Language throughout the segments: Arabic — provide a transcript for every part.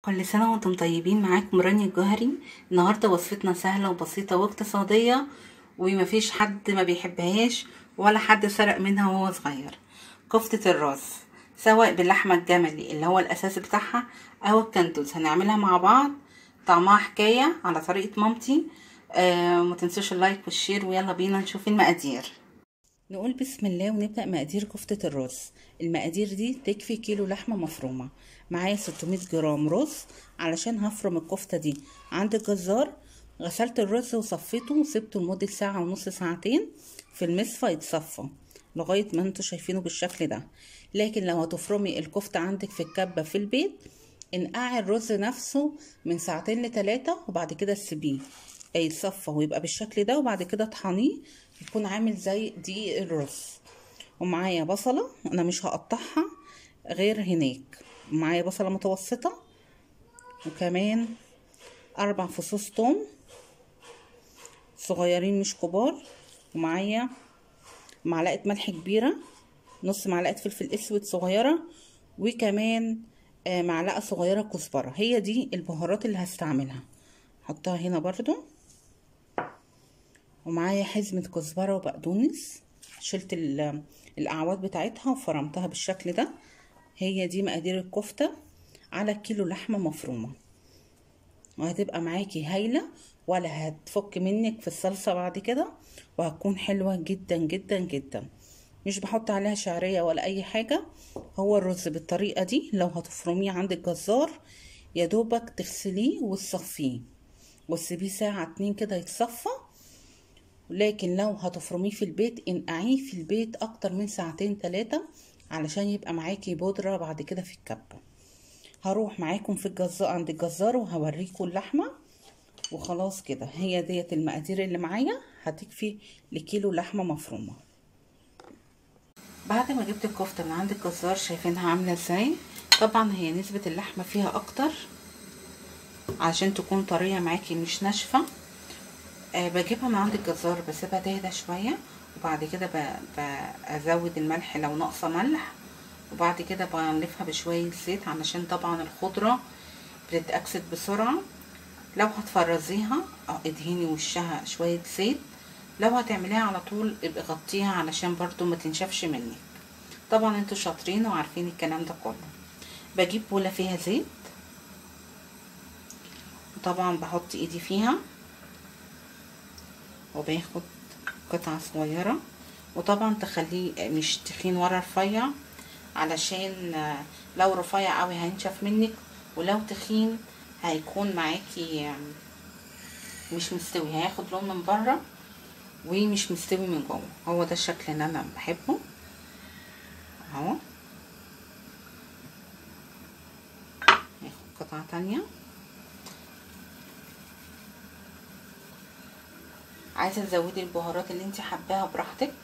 كل سنة وانتم طيبين. معاكم رانيا الجوهري. النهاردة وصفتنا سهلة وبسيطة واقتصادية، ومفيش حد ما بيحبهاش ولا حد سرق منها وهو صغير. كفتة الراس سواء باللحمة الجملي اللي هو الأساس بتاعها أو الكندوز هنعملها مع بعض. طعمها حكاية على طريقة مامتي. ما تنسوش اللايك والشير، ويلا بينا نشوف المقادير. نقول بسم الله ونبدأ مقادير كفتة الرز. المقادير دي تكفي كيلو لحمة مفرومة. معايا 600 جرام رز علشان هفرم الكفتة دي عند الجزار. غسلت الرز وصفيته وسبته لمدة ساعة ونص ساعتين في المصفى يتصفى لغاية ما انتوا شايفينه بالشكل ده. لكن لو هتفرمي الكفتة عندك في الكبة في البيت، انقعي الرز نفسه من ساعتين لتلاتة وبعد كده تسيبيه يتصفى ويبقى بالشكل ده، وبعد كده طحنيه يكون عامل زي دقيق الرز. ومعايا بصلة انا مش هقطعها غير هناك. معايا بصلة متوسطة، وكمان 4 فصوص توم صغيرين مش كبار، ومعايا معلقة ملح كبيرة، نص معلقة فلفل اسود صغيرة، وكمان معلقة صغيرة كزبرة. هي دي البهارات اللي هستعملها، حطها هنا برضو. ومعايا حزمة كزبرة وبقدونس، شلت الاعواد بتاعتها وفرمتها بالشكل ده. هي دي مقادير الكفتة على كيلو لحمة مفرومة، وهتبقى معاكي هايلة ولا هتفك منك في الصلصة بعد كده، وهتكون حلوة جدا جدا جدا. مش بحط عليها شعرية ولا اي حاجة. هو الرز بالطريقة دي لو هتفرميه عند الجزار يا دوبك تغسليه وتصفيه وتسيبيه ساعة 2 كده يتصفى. لكن لو هتفرميه في البيت انقعيه في البيت اكتر من ساعتين 3 علشان يبقى معاكي بودرة بعد كده في الكبة. هروح معاكم في الجزار عند الجزار وهوريكم اللحمة. وخلاص كده هي ديت المقادير اللي معايا هتكفي لكيلو لحمة مفرومة. بعد ما جبت الكفتة من عند الجزار شايفينها عاملة ازاي. طبعا هي نسبة اللحمة فيها اكتر عشان تكون طرية معاكي مش ناشفة. بجيبها من عند الجزار بسيبها تهدى شوية، وبعد كده بزود الملح لو ناقصة ملح، وبعد كده بنلفها بشوية زيت علشان طبعا الخضرة بتتأكسد بسرعة. لو هتفرزيها ادهني وشها شوية زيت. لو هتعمليها على طول ابقي غطيها علشان برضو ما تنشفش منك. طبعا انتوا شاطرين وعارفين الكلام ده كله. بجيب بولة فيها زيت، وطبعا بحط ايدي فيها وباخد قطعة صغيرة، وطبعا تخليه مش تخين ولا رفيع علشان لو رفيع قوي هينشف منك، ولو تخين هيكون معاكي مش مستوي، هياخد لون من بره ومش مستوي من جوه. هو ده الشكل اللي انا بحبه اهو. هاخد قطعة تانية. عايزة تزودي البهارات اللي انت حباها براحتك.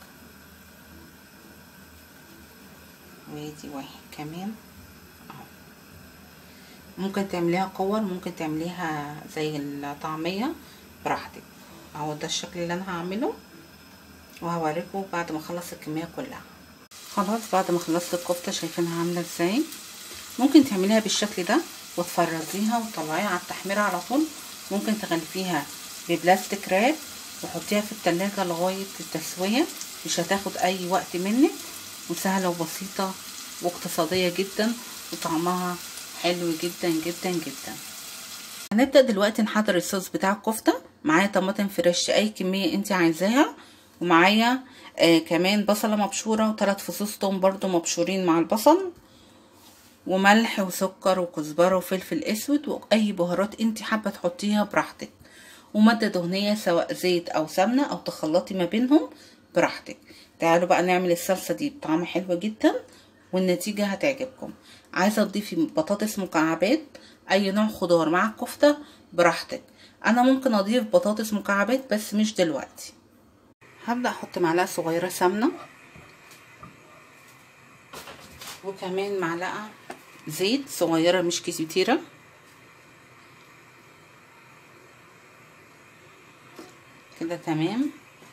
وادي واحد كمان اهو. ممكن تعمليها كور، ممكن تعمليها زي الطعمية براحتك. اهو ده الشكل اللي انا هعمله، وهوريكم بعد ما اخلص الكمية كلها. خلاص بعد ما خلصت الكفتة شايفينها عاملة ازاي. ممكن تعمليها بالشكل ده وتفرزيها وتطلعيها على التحمير على طول. ممكن تغلفيها ببلاستيك راب وحطيها في التلاجة لغاية التسوية، مش هتاخد اي وقت منك، وسهلة وبسيطة واقتصادية جدا، وطعمها حلو جدا جدا جدا. هنبدأ دلوقتي نحضر الصوص بتاع الكفتة. معايا طماطم فريش اي كمية انت عايزاها، ومعايا كمان بصلة مبشورة و3 فصوص توم برضو مبشورين مع البصل، وملح وسكر وكزبرة وفلفل اسود، واي بهارات انت حابة تحطيها براحتك، ومادة دهنية سواء زيت او سمنة او تخلطي ما بينهم براحتك. تعالوا بقى نعمل الصلصة دي بطعم حلو جدا والنتيجة هتعجبكم. عايزة تضيفي بطاطس مكعبات اي نوع خضار مع الكفتة براحتك. انا ممكن اضيف بطاطس مكعبات بس مش دلوقتي. هبدأ احط معلقة صغيرة سمنة، وكمان معلقة زيت صغيرة مش كتيرة كده تمام.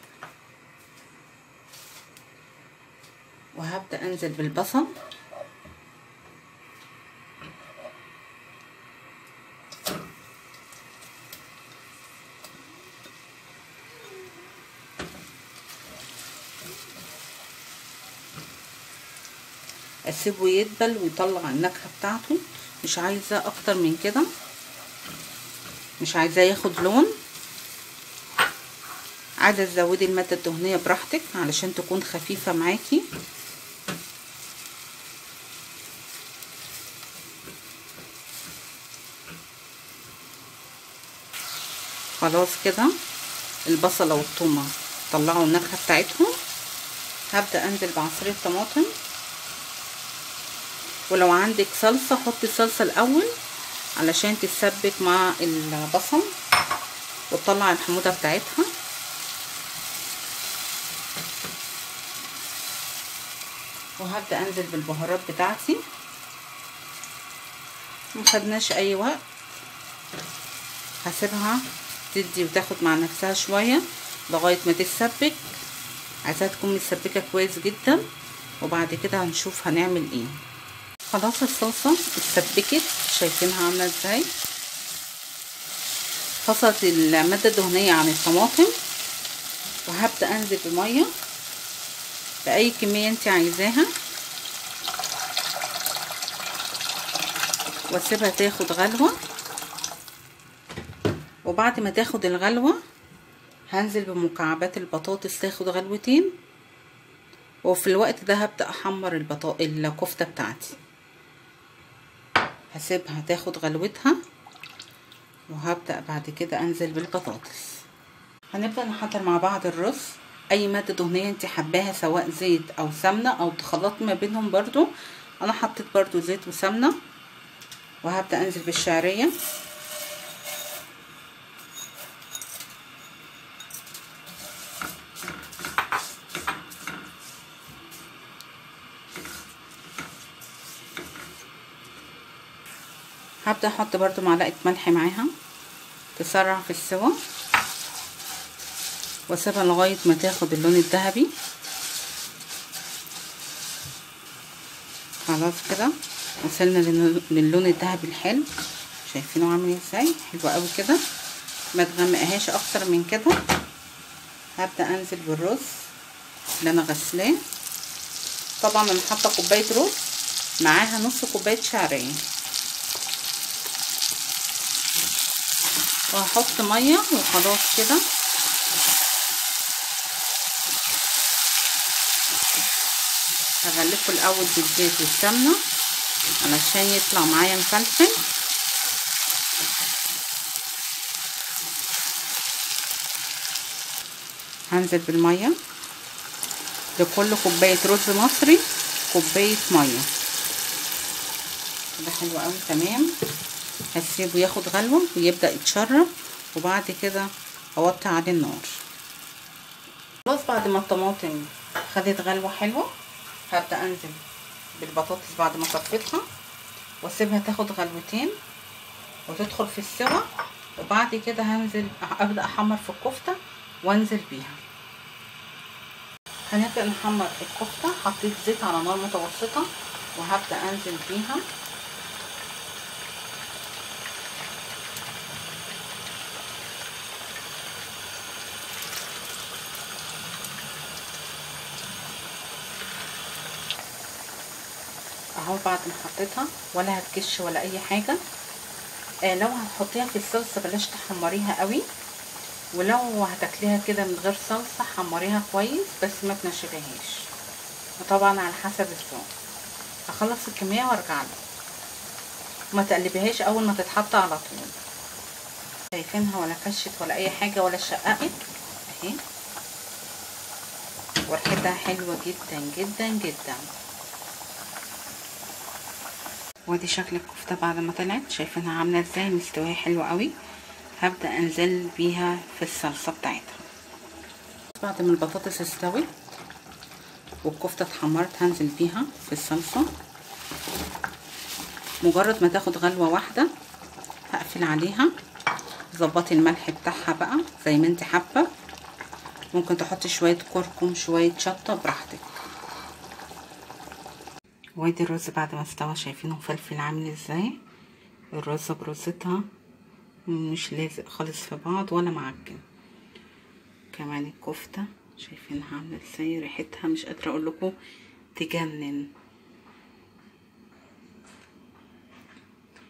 وهبدأ انزل بالبصل، اسيبه يدبل ويطلع النكهه بتاعته، مش عايزه اكتر من كده، مش عايزاه ياخد لون. عايزه تزودي الماده الدهنيه براحتك علشان تكون خفيفه معاكي. خلاص كده البصله والثومه طلعوا النكهه بتاعتهم. هبدا انزل بعصير الطماطم، ولو عندك صلصه حطي الصلصه الاول علشان تتسبك مع البصل وتطلع الحموضه بتاعتها. وهبدا انزل بالبهارات بتاعتي، مخدناش اي وقت، هسيبها تدي وتاخد مع نفسها شويه لغايه ما تتسبك. عايزاها تكون متسبكه كويس جدا، وبعد كده هنشوف هنعمل ايه. خلاص الصلصه اتسبكت، شايفينها عامله ازاي، فصلت الماده الدهنيه عن الطماطم. وهبدا انزل بميه باي كميه انت عايزاها، واسيبها تاخد غلوه. وبعد ما تاخد الغلوه هنزل بمكعبات البطاطس تاخد غلوتين، وفي الوقت ده هبدا احمر الكفته بتاعتي. هسيبها تاخد غلوتها وهبدا بعد كده انزل بالبطاطس. هنبدا نحضر مع بعض الرز. اي ماده دهنيه انت حباها سواء زيت او سمنه او تخلطي ما بينهم برضو. انا حطيت برضو زيت وسمنه. وهبدا انزل بالشعريه، هبدا احط برضو معلقه ملح معاها تسرع في السوا، واسيبها لغايه ما تاخد اللون الذهبي. خلاص كده وصلنا للون الذهبي الحلو، شايفينه عامل ازاي، حلو قوي كده، ما تغمقهاش اكتر من كده. هبدا انزل بالرز اللي انا غسلاه. طبعا انا حاطه كوبايه رز معاها نص كوبايه شعريه، وهحط ميه وخلاص كده. هغلفه الاول بالزيت والسمنه علشان يطلع معايا مفلفل. هنزل بالميه، لكل كوبايه رز مصري كوبايه ميه. ده حلو قوي تمام. هسيبه ياخد غلوه ويبدا يتشرب، وبعد كده اوطي عليه النار. خلاص بعد ما الطماطم خدت غلوه حلوه هبدا انزل بالبطاطس بعد ما صفيتها، واسيبها تاخد غلوتين وتدخل في السوا. وبعد كده هنزل ابدا احمر في الكفته وانزل بيها. هنبدا نحمر الكفته. حطيت زيت على نار متوسطه وهبدا انزل بيها. اهو بعد ما حطيتها ولا هتكش ولا اي حاجه. لو هتحطيها في الصلصه بلاش تحمريها قوي، ولو هتاكليها كده من غير صلصه حمريها كويس بس ما تنشفيهاش، وطبعا على حسب الذوق. هخلص الكميه وارجع لك. ما تقلبيهاش اول ما تتحط على طول. شايفينها ولا كشت ولا اي حاجه ولا شققت اهي، وريحتها حلوه جدا جدا جدا. وادي شكل الكفته بعد ما طلعت، شايفينها عامله ازاي، مستويه حلو قوي. هبدا انزل بيها في الصلصه بتاعتها. بعد ما البطاطس استوت والكفته اتحمرت هنزل بيها في الصلصه. مجرد ما تاخد غلوه واحده هقفل عليها. ظبطي الملح بتاعها بقى زي ما انت حابه، ممكن تحطي شويه كركم شويه شطه براحتك. وادي الرز بعد ما استوى، شايفينه مفلفل عامل ازاي، الرز برزتها مش لازق خالص في بعض ولا معجن. كمان الكفته شايفينها عامله ازاي، ريحتها مش قادره اقول لكم تجنن.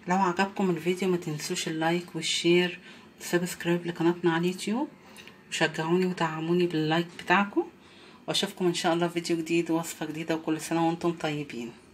لو عجبكم الفيديو ما تنسوش اللايك والشير والسبسكرايب لقناتنا على اليوتيوب، وشجعوني ودعموني باللايك بتاعكم، واشوفكم ان شاء الله في فيديو جديد ووصفة جديدة، وكل سنة وانتم طيبين.